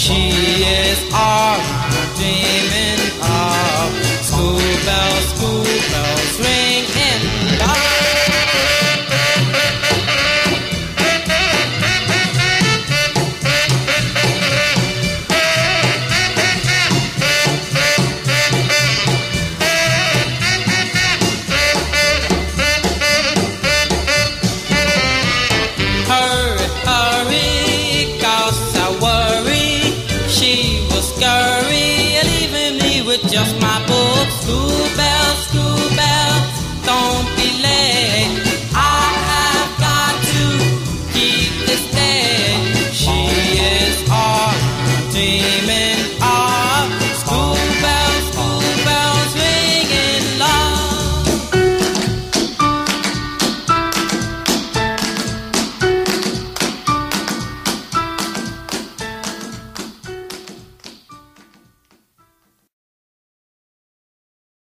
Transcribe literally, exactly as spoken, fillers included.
She is all I'm dreaming of. School bells, school bells ring in the hurry, hurry, 'cause I worry. She was scurry, leaving me with just my books. School